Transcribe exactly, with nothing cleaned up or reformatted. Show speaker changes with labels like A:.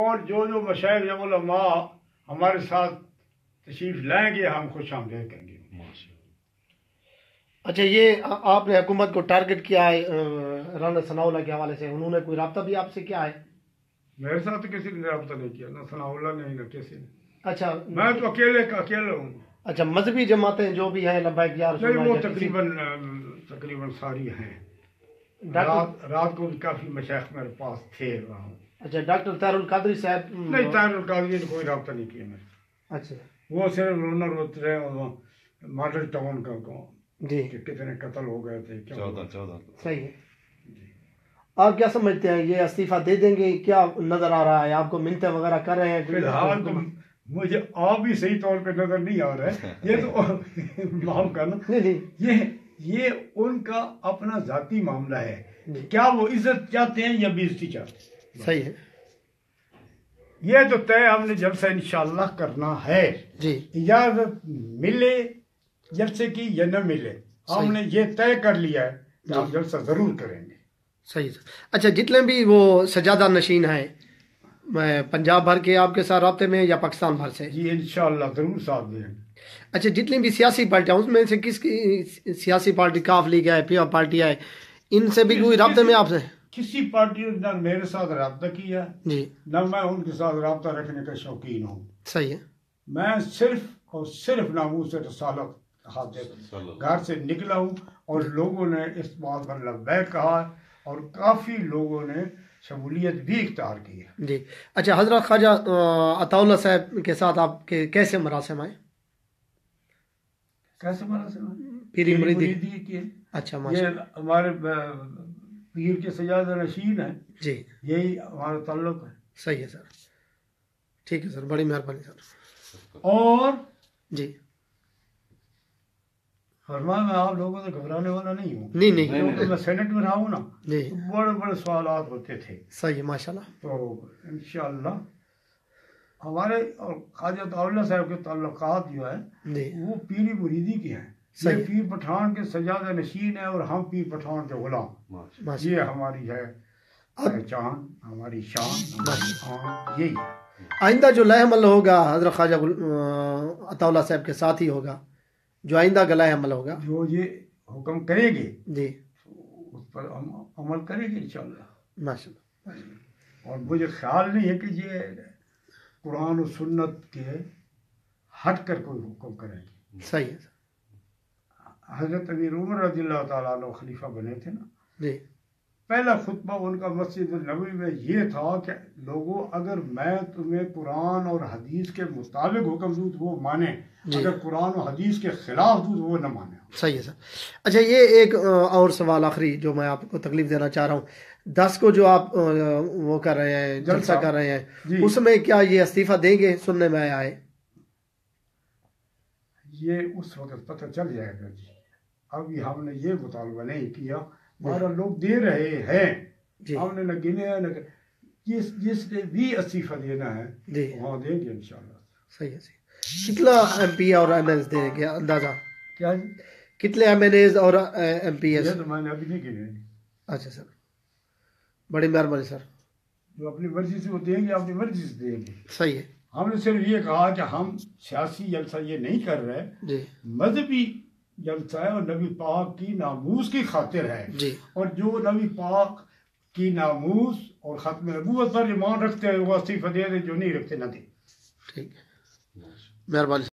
A: اور جو جو مشاہد یا علماء ہمارے ساتھ تشریف لائیں گے ہم خوش آمدید کریں گے.
B: اچھا، یہ آپ نے حکومت کو ٹارگٹ کیا ہے رانا ثناء اللہ کے حوالے سے، انہوں نے کوئی رابطہ بھی آپ سے کیا ہے؟
A: میرے ساتھ تو کسی نے رابطہ نہیں کیا، نہ ثناء اللہ نے نہ کسی نے.
B: اچھا،
A: میں تو اکیلے کا اکیلا ہوں.
B: اچھا، مذہبی جماعتیں جو بھی ہیں لبیک یا رسول
A: نہیں
B: اللہ
A: وہ
B: یا کسی-
A: تقریباً تقریباً ساری ہیں.
B: ڈاکٹر
A: رات رات کو بھی کافی مشائخ میرے پاس تھے وہاں.
B: اچھا، ڈاکٹر طاہر القادری صاحب؟
A: نہیں، طاہر القادری نے کوئی رابطہ نہیں کیا میرے.
B: اچھا،
A: وہ صرف رونا روتے رہے اور ماڈل ٹاؤن کا کو
B: جی
A: کہ کتنے قتل ہو گئے تھے.
C: چودہ چودہ
B: صحیح ہے. آپ کیا سمجھتے ہیں یہ استعفیٰ دے دیں گے؟ کیا نظر آ رہا ہے آپ کو؟ منتیں وغیرہ کر رہے ہیں؟
A: فی الحال تو مجھے آپ بھی صحیح طور پہ نظر نہیں آ رہا ہے. یہ تو معاف کرنا،
B: نہیں نہیں
A: یہ یہ ان کا اپنا ذاتی معاملہ ہے. کیا وہ عزت چاہتے ہیں یا بےعزتی چاہتے ہیں؟
B: صحیح ہے.
A: یہ تو طے ہم نے جلسہ انشاءاللہ کرنا ہے.
B: جی،
A: اجازت ملے جلسے کی یا نہ ملے، ہم نے یہ طے کر لیا ہے کہ ہم جلسہ ضرور کریں گے.
B: صحیح سر. اچھا، جتنے بھی وہ سجادہ نشین ہیں میں پنجاب بھر کے آپ کے ساتھ رابطے میں یا پاکستان بھر سے؟
A: جی انشاءاللہ ضرور ساتھ دیں گے.
B: اچھا، جتنی بھی سیاسی پارٹیاں اس میں سے کس کی سیاسی پارٹی کاف لیگ ہے، پی پارٹی ہے، ان سے بھی کوئی رابطے میں آپ سے؟
A: کسی پارٹی نے نہ میرے ساتھ رابطہ کیا
B: جی،
A: نہ میں ان کے ساتھ رابطہ رکھنے کا شوقین ہوں.
B: صحیح ہے.
A: میں صرف اور صرف ناموس رسالت خاطر گھر سے نکلا ہوں اور لوگوں نے اس بات پر لبیک کہا اور کافی لوگوں نے شمولیت بھی اختیار کی ہے.
B: جی. اچھا، حضرت خواجہ عطا اللہ صاحب کے ساتھ آپ کے کیسے مراسم آئے؟
A: کیسے مراسم
B: پیری مریدی
A: کی؟
B: اچھا، ماشاء
A: یہ ہمارے پیر کے سجادہ نشین ہیں.
B: جی،
A: یہی ہمارا تعلق ہے.
B: صحیح ہے سر. ٹھیک ہے سر، بڑی مہربانی سر.
A: اور
B: جی،
A: فرمایا میں آپ لوگوں سے گھبرانے والا نہیں ہوں.
B: نہیں نہیں
A: کیونکہ میں سینٹ میں رہا ہوں نا،
B: جی،
A: بڑے بڑے سوالات ہوتے تھے.
B: صحیح ہے، ماشاء اللہ.
A: تو انشاءاللہ ہمارے اور خواجہ عطا اللہ صاحب کے تعلقات جو ہے
B: جی،
A: وہ پیری مریدی کے ہیں. یہ پیر پٹھان کے سجادہ نشین ہے اور ہم پیر پٹھان کے غلام.
B: ماشاء
A: یہ ہماری ہے پہچان، ہماری شان، ہماری آن یہی ہے.
B: آئندہ جو لائحہ عمل ہوگا حضرت خواجہ عطا اللہ صاحب کے ساتھ ہی ہوگا، جو آئندہ کا لائحہ عمل ہوگا
A: جو یہ حکم کریں گے
B: جی،
A: اس پر ہم عمل کریں گے انشاءاللہ.
B: ماشاء اللہ.
A: اور مجھے خیال نہیں ہے کہ یہ قرآن و سنت کے ہٹ کر کوئی حکم کریں گے.
B: صحیح ہے سر.
A: حضرت امیر عمر رضی اللہ تعالیٰ عنہ خلیفہ بنے تھے نا،
B: جی،
A: پہلا خطبہ ان کا مسجد النبوی میں یہ تھا کہ لوگوں اگر میں تمہیں قرآن اور حدیث کے مطابق حکم دوں تو وہ مانیں، اگر قرآن و حدیث کے خلاف دوں تو وہ نہ مانیں.
B: صحیح ہے سر. اچھا، یہ ایک اور سوال آخری جو میں آپ کو تکلیف دینا چاہ رہا ہوں، دس کو جو آپ وہ کر رہے ہیں جلسہ کر رہے ہیں، اس میں کیا یہ استعفیٰ دیں گے؟ سننے میں آیا ہے
A: یہ اس وقت پتہ چل جائے گا. جی ابھی ہم نے یہ مطالبہ نہیں کیا، ہمارا لوگ دے رہے ہیں، ہم نے نہ گنے نہ جس جس نے بھی استعفیٰ دینا ہے
B: جی،
A: وہاں دیں گے انشاءاللہ.
B: صحیح ہے. کتنا ایم پی اور ایم ایل دیں گے اندازہ؟
A: کیا جی؟
B: کتنے ایم ایل ایز اور ایم پی ایس؟
A: یہ تو میں نے ابھی نہیں گنے.
B: اچھا سر، بڑی مہربانی سر.
A: جو اپنی مرضی سے وہ دیں گے اپنی مرضی سے دیں گے.
B: صحیح ہے.
A: ہم نے صرف یہ کہا کہ ہم سیاسی جلسہ یہ نہیں کر رہے،
B: جی،
A: مذہبی جلسہ ہے اور نبی پاک کی ناموس کی خاطر ہے.
B: جی،
A: اور جو نبی پاک کی ناموس اور ختم نبوت پر ایمان رکھتے ہیں وہ استعفیٰ دے دیں، جو نہیں رکھتے نہ دیں.
B: ٹھیک ہے، مہربانی.